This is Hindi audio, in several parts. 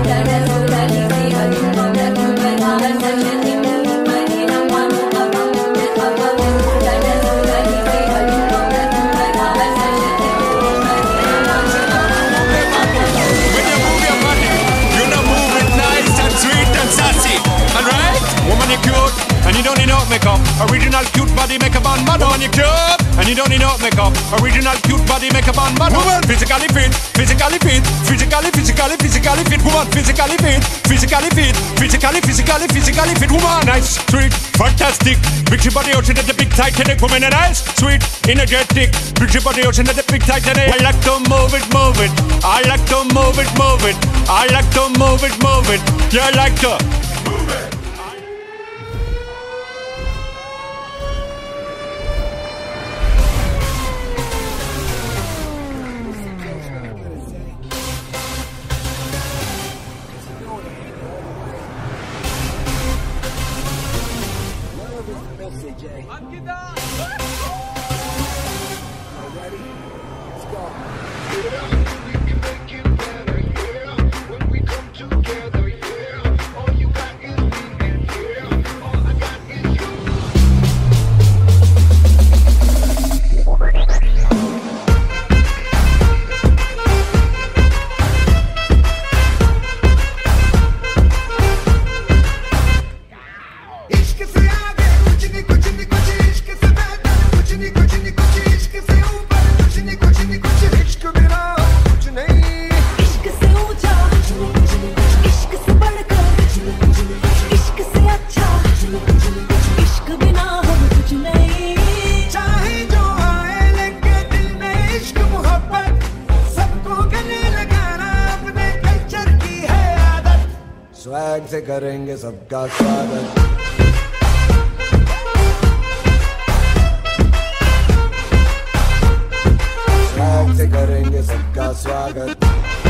Makeup, original cute body make a man mad. Woman you cute, and you don't need no makeup. Original cute body make a man mad. Woman physically fit, physically fit, physically fit. Woman physically fit, physically fit, physically fit. Woman nice, sweet, fantastic. Big body ocean at the big Titanic. Woman and nice, sweet, energetic. Big body ocean at the big Titanic. I like to move it, move it. I like to move it, move it. I like to move it, move it. Yeah, I like to move it. Swag से करेंगे सबका स्वागत। स्वैग से करेंगे सबका स्वागत।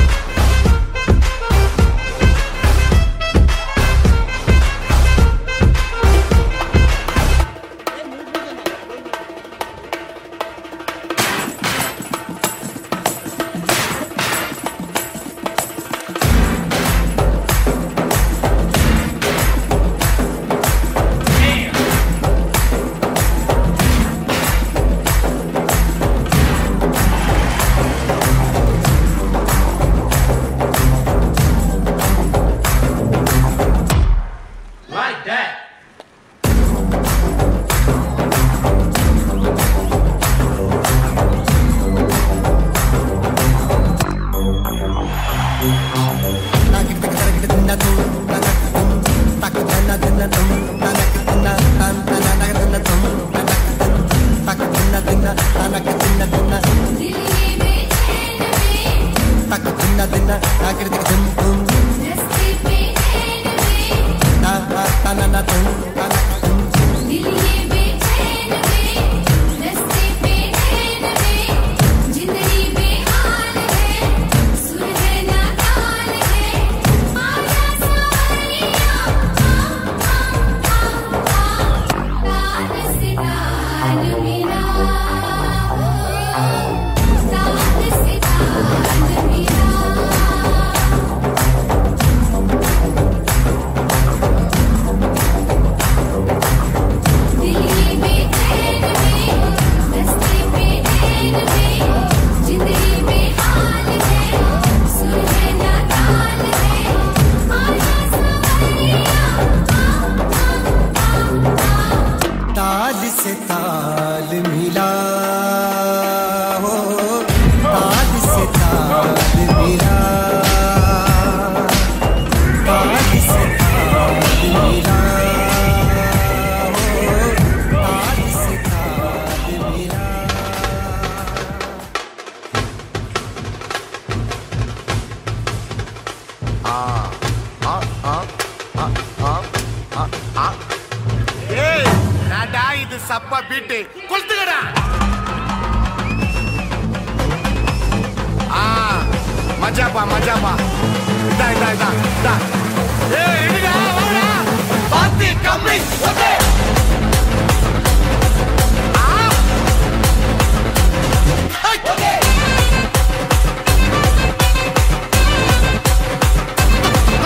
சப்பா பீட்டு கொளுத்துக்கடா. மஜாப்பா மஜாப்பா. இதா இதா இதா இதா. ஏய் எடுடா வாடா. பாத்தி கம்மி ஓகே. ஓகே.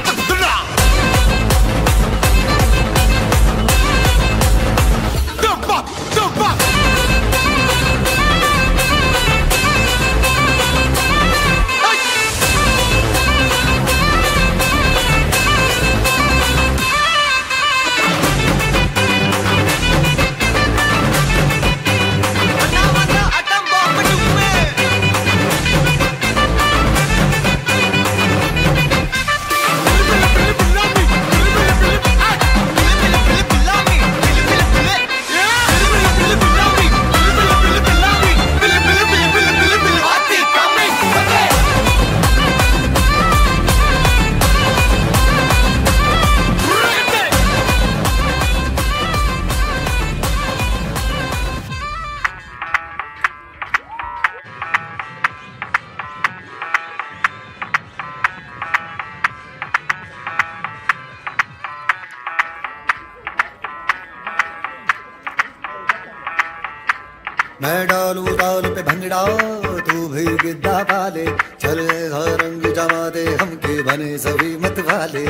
मैं डालू ताल पे भंगड़ा तू भी गिद्दा पाले, चले रंग जमा दे हमके बने सभी मत वाले।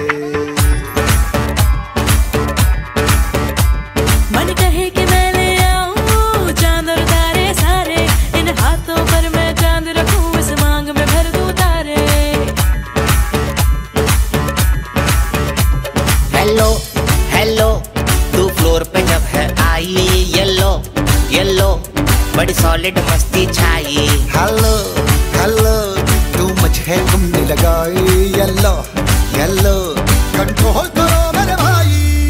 मन कहे कि मैं ले आऊं चांद और तारे सारे, इन हाथों पर मैं चांद रखूं, इस मांग में भर दूं तारे। हेलो हेलो तू फ्लोर पे जब है आई, येलो येलो बड़ी सॉलिड मस्ती छाई। हेलो हेलो तू मुझे तुमने लगाई, येलो येलो कंट्रोल करो मेरे भाई।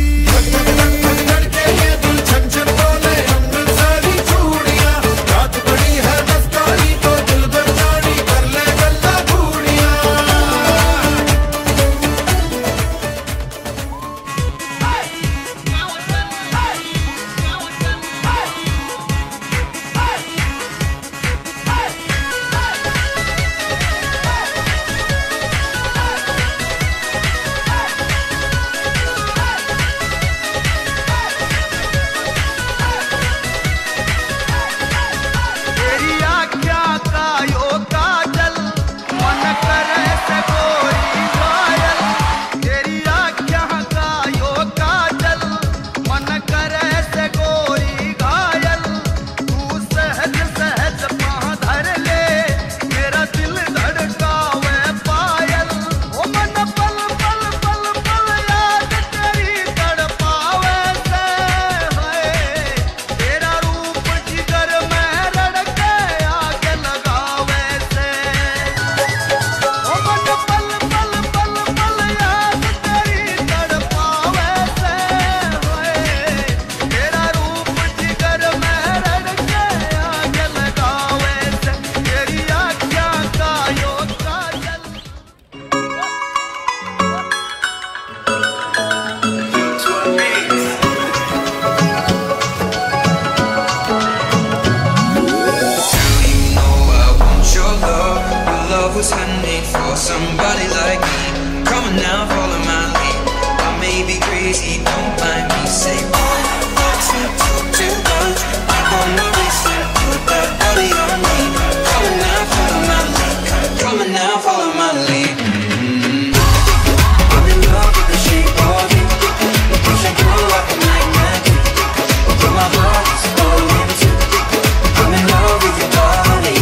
Somebody like me, come on now, follow my lead. I may be crazy, don't mind me. Say let's not talk too much. I'm on the waistline, put that body on me. Come on now, follow my lead. Come on now, follow my lead. I'm in love with the shape of you. Push and pull like a magnet. But my heart is falling too. I'm in love with your body.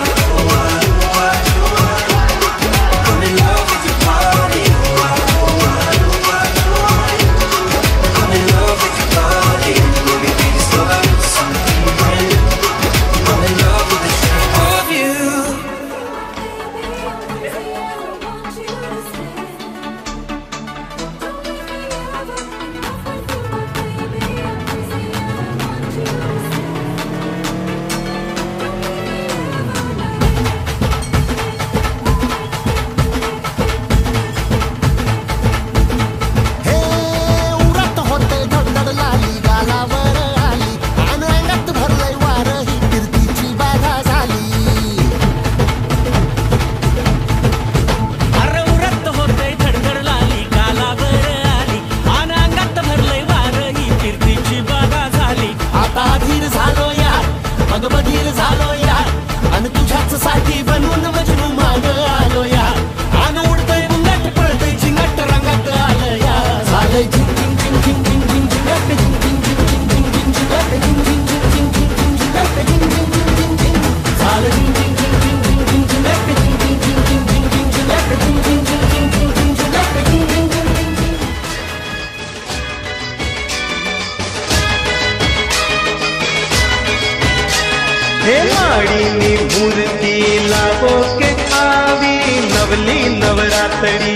माड़ी मूर्ति लागो के आवी नवली नवरात्रि।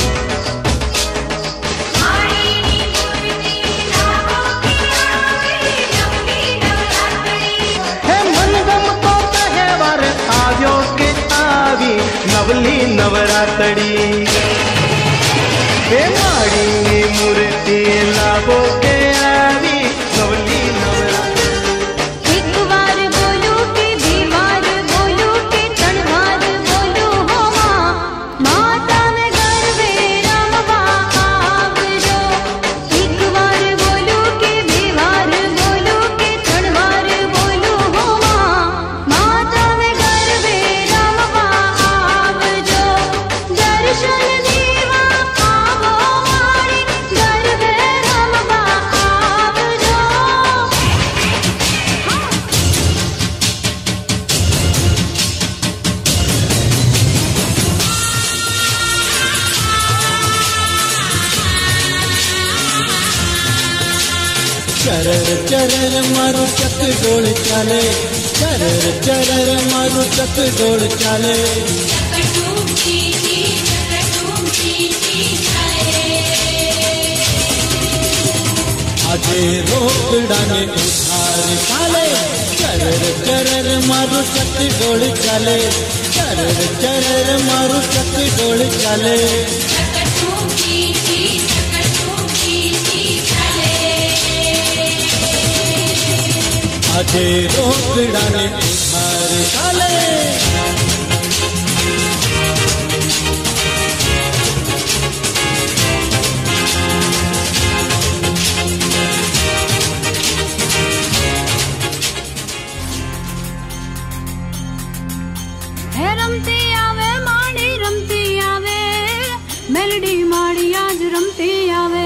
हे मनगम को त्योहार आयो के आवी नवली नवरात्रि। हे माड़ी मूर्ति लागो के आवी नवली नवरात्रि। एक बार बोलो के बीमार बोलो के तड़वार बोलो हो मां। चरर मारू चक डोल चाले, चरर चरर मारू चक डोल चाले। आजे रोकड़ा ने उधार काले, चरर चरर मारू चक डोल चाले, चरर चरर मारू चक डोल चाले। आजे रोकड़ा ने उधार काले। रमती आवे माड़ी रमती आवे, मेलडी माड़ी आज रमती आवे।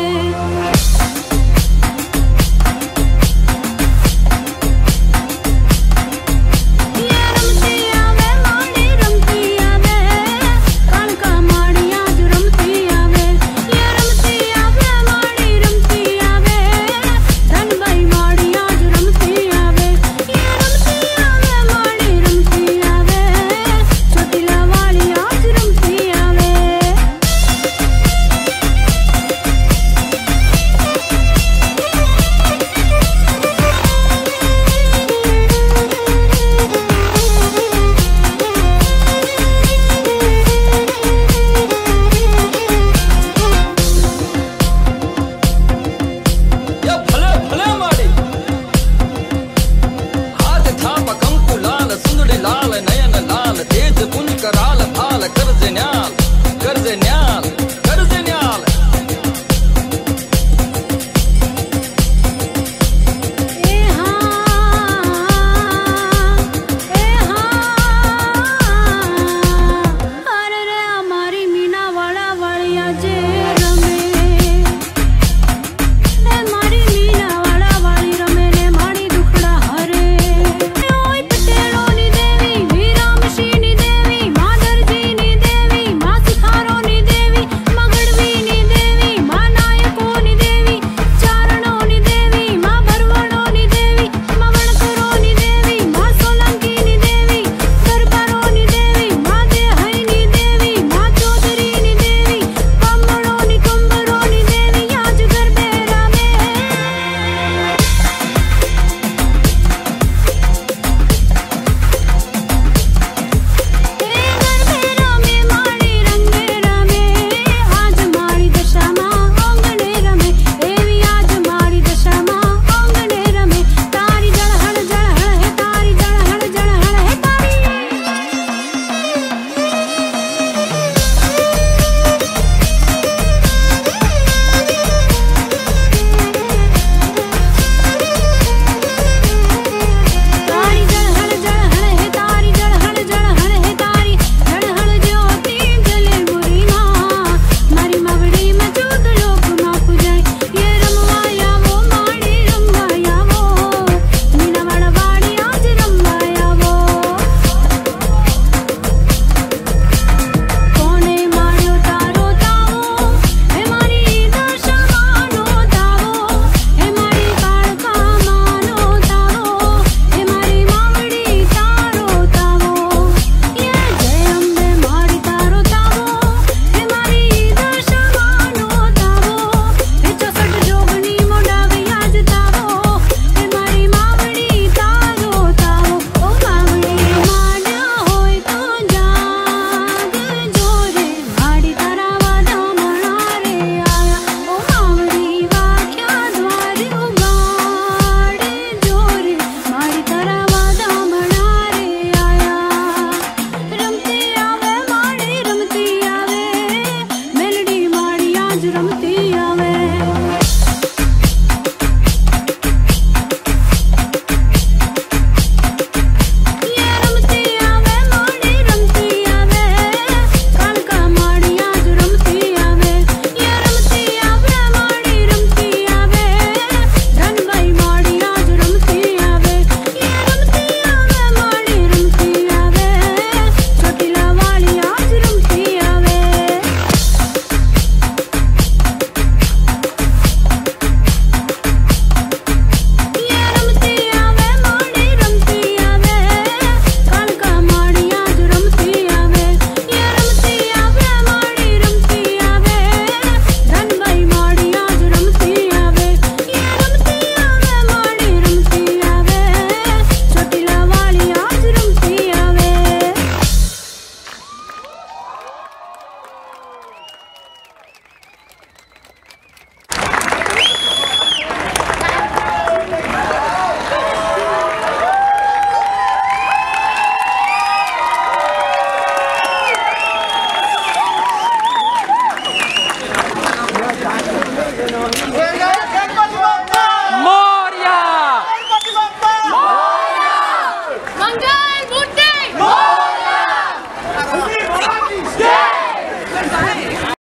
नहीं